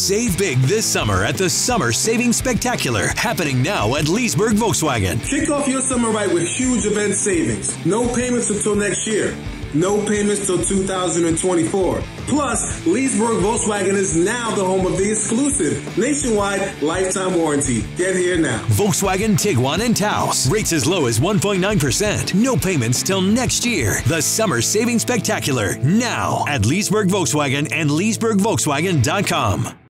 Save big this summer at the Summer Savings Spectacular, happening now at Leesburg Volkswagen. Kick off your summer right with huge event savings. No payments until next year. No payments till 2024. Plus, Leesburg Volkswagen is now the home of the exclusive nationwide lifetime warranty. Get here now. Volkswagen Tiguan and Taos. Rates as low as 1.9%. No payments till next year. The Summer Savings Spectacular, now at Leesburg Volkswagen and LeesburgVolkswagen.com.